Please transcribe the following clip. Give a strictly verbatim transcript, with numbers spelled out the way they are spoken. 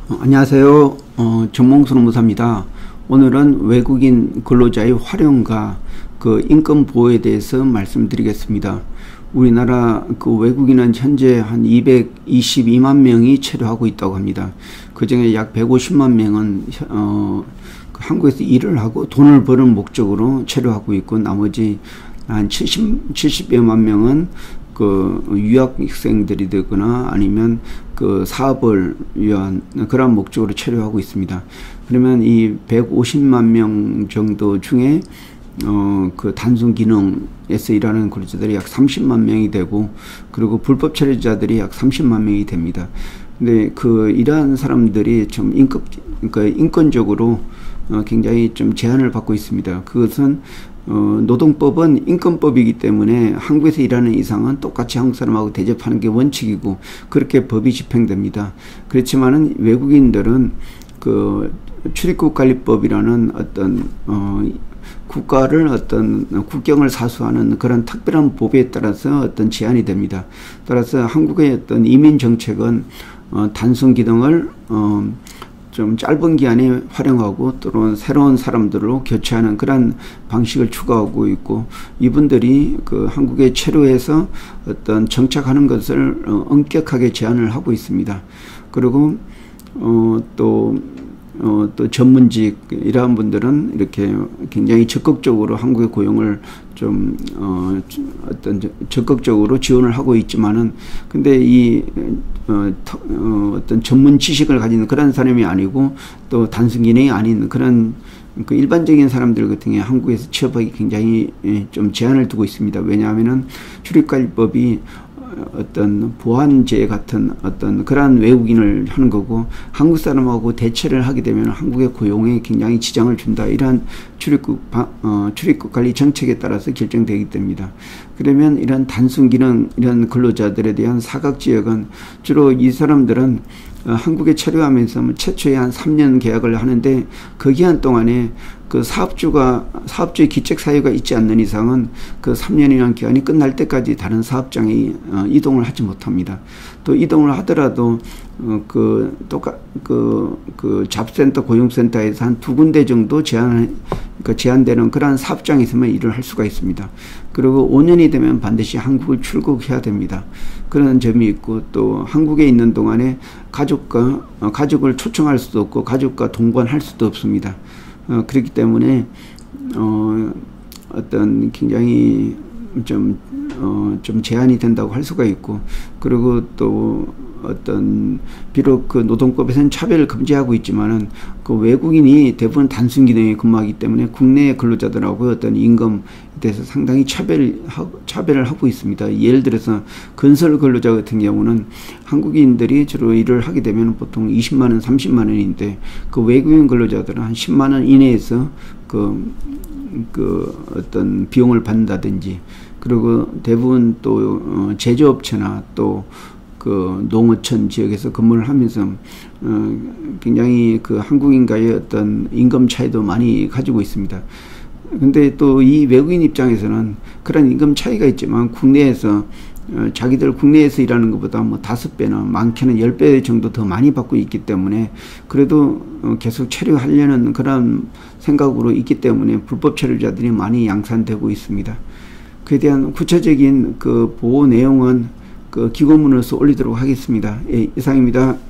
어, 안녕하세요. 어, 정몽수 노무사입니다. 오늘은 외국인 근로자의 활용과 그 인권 보호에 대해서 말씀드리겠습니다. 우리나라 그 외국인은 현재 한 이백이십이만 명이 체류하고 있다고 합니다. 그 중에 약 백오십만 명은 어, 한국에서 일을 하고 돈을 버는 목적으로 체류하고 있고, 나머지 한 칠십, 칠십여만 명은 그 유학생들이 되거나 아니면 그 사업을 위한 그런 목적으로 체류하고 있습니다. 그러면 이 백오십만 명 정도 중에 어 그 단순 기능에서 일하는 근로자들이 약 삼십만 명이 되고, 그리고 불법 체류자들이 약 삼십만 명이 됩니다. 근데 그 이러한 사람들이 좀 인권, 그러니까 인권적으로 어 굉장히 좀 제한을 받고 있습니다. 그것은 어, 노동법은 인권법이기 때문에 한국에서 일하는 이상은 똑같이 한국 사람하고 대접하는 게 원칙이고, 그렇게 법이 집행됩니다. 그렇지만은 외국인들은 그 출입국관리법이라는 어떤 어, 국가를 어떤 국경을 사수하는 그런 특별한 법에 따라서 어떤 제한이 됩니다. 따라서 한국의 어떤 이민 정책은 어, 단순 기능을 어, 좀 짧은 기간에 활용하고 또는 새로운 사람들로 교체하는 그런 방식을 추구하고 있고, 이분들이 그 한국에 체류해서 어떤 정착하는 것을 어, 엄격하게 제한을 하고 있습니다. 그리고 어, 또 어, 또 전문직 이러한 분들은 이렇게 굉장히 적극적으로 한국의 고용을 좀 어, 어떤 적극적으로 지원을 하고 있지만은, 근데 이 어, 어, 어떤 전문 지식을 가진 그런 사람이 아니고 또 단순 기능이 아닌 그런 그 일반적인 사람들 같은 경우에 한국에서 취업하기 굉장히 좀 제한을 두고 있습니다. 왜냐하면은 출입관리법이 어떤 보안제 같은 어떤 그러한 외국인을 하는 거고, 한국 사람하고 대체를 하게 되면 한국의 고용에 굉장히 지장을 준다, 이러한 출입국 어, 출입국 관리 정책에 따라서 결정되기 때문입니다. 그러면 이런 단순 기능 이런 근로자들에 대한 사각 지역은 주로 이 사람들은 어, 한국에 체류하면서 최초에 한 삼 년 계약을 하는데, 그 기간 동안에 그 사업주가, 사업주의 기책 사유가 있지 않는 이상은 그 삼 년이라는 기간이 끝날 때까지 다른 사업장에 어, 이동을 하지 못합니다. 또 이동을 하더라도 어, 그 똑같 그, 그 잡센터 고용센터에서 한 두 군데 정도 제한 그 제한되는 그러한 사업장에 있으면 일을 할 수가 있습니다. 그리고 오 년이 되면 반드시 한국을 출국해야 됩니다. 그런 점이 있고, 또 한국에 있는 동안에 가족과 어, 가족을 초청할 수도 없고 가족과 동반할 수도 없습니다. 어, 그렇기 때문에 어, 어떤 굉장히 좀, 어, 좀 제한이 된다고 할 수가 있고, 그리고 또 어떤 비록 그 노동법에서는 차별을 금지하고 있지만은 그 외국인이 대부분 단순 기능에 근무하기 때문에 국내 근로자들하고 어떤 임금에 대해서 상당히 차별하고, 차별을 하고 있습니다. 예를 들어서 건설 근로자 같은 경우는 한국인들이 주로 일을 하게 되면 보통 이십만 원, 삼십만 원인데 그 외국인 근로자들은 한 십만 원 이내에서 그, 그 어떤 비용을 받는다든지, 그리고 대부분 또 어, 제조업체나 또 그 농어촌 지역에서 근무를 하면서 어, 굉장히 그 한국인과의 어떤 임금 차이도 많이 가지고 있습니다. 근데 또 이 외국인 입장에서는 그런 임금 차이가 있지만 국내에서 어, 자기들 국내에서 일하는 것보다 뭐 다섯 배나 많게는 열 배 정도 더 많이 받고 있기 때문에 그래도 어, 계속 체류하려는 그런 생각으로 있기 때문에 불법 체류자들이 많이 양산되고 있습니다. 그에 대한 구체적인 그 보호 내용은 그 기고문으로서 올리도록 하겠습니다. 예, 이상입니다.